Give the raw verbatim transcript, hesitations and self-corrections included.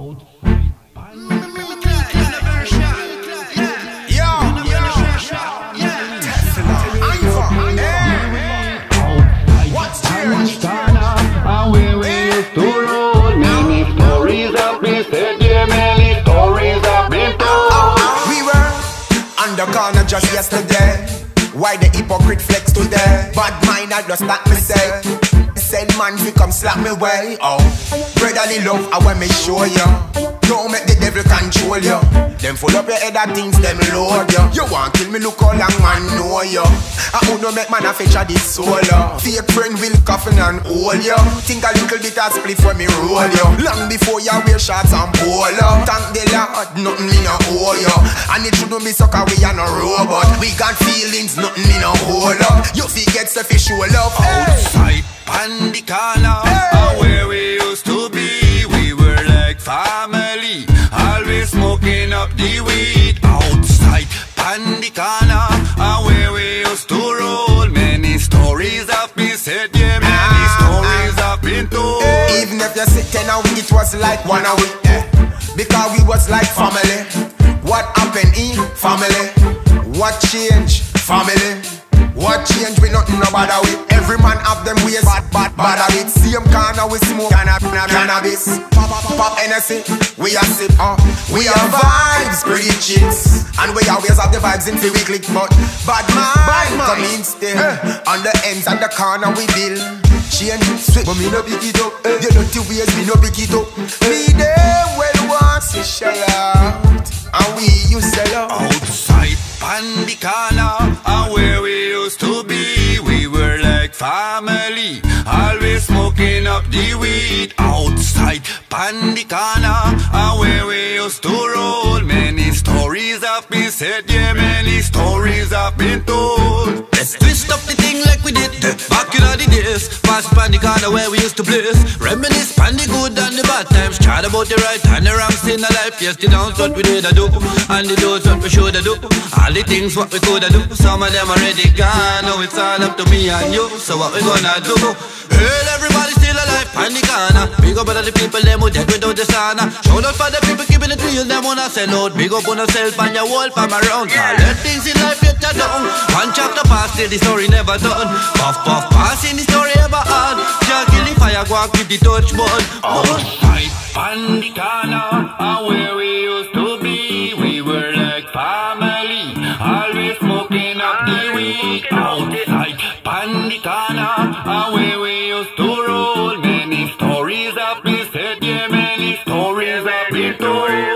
Corner just yesterday. Why the hypocrite flex today? Bad mind I just start me say. Said man fi come slap me way. Oh, brotherly love I want me show ya. Don't make the devil control ya. Them full up your head of things them load ya. You want kill me look how long man know ya. I who no make man a feature this soul ya. Fake friend will coffin and hold ya. Think a little bit of split when me roll ya. Long before ya wear shots and polo. Thank the Lord nothing me no owe ya. And it shouldn't be sucker we are no robot. We got feelings nothing me no hold up. You forget selfish show love. Outside Pon Di Corner, hey. Where we used to be, we were like family, always smoking up the weed. Outside Pon Di Corner, where we used to roll. Many stories have been said, yeah, many ah. stories have been told. Even if you sit ten a week, it was like one a week, eh? Because we was like family. What happened in family? What changed family? What change we nothing no bother with. Every man have them ways bad, bad, bad habit. Same corner we smoke cannabis, cannabis. Pop, pop, pop, Hennessy, we a sip, uh. We have vibes, pretty chicks. And we always have the vibes in the weekly. But bad mind, come in still. uh. On the ends and the corner we build. Change, sweet, but me no pick it up. uh. You dirty ways, me no pick it up. Me there well once, we shell out. And we used to sell out. Outside Pon Di Corner, and where we used to be, we were like family, always smoking up the weed. Outside Pon Di Corner, and where we used to roll. Many stories have been said, yeah, many stories have been told. Let's twist up the thing like we did back in all the days. Past Pon Di Corner where we used to blaze. Reminisce on the good and the bad times. Chat about the right and the wrongs in our life. Yes, the downs what we did do, and the doors what we should do. All the things what we could do. Some of them already gone. Now it's all up to me and you. So what we gonna do? Hey, everybody still alive, Pon Di Corner. Big up all of the people them who dead without the sauna. Shout out for the people keeping it real. Them wanna sell out. Big up on yourself and your whole fam around. All the things in life get you down. One chapter past till the story never done. Puff puff passing the story ever on. Just kill the fire, go and keep the touch button. Outside Pon Di Corner, and where we used to be, we were like family, always smoking up the weed. Outside Pon Di Corner, and where we used to roll. Many stories have been said, yeah, many stories have been told.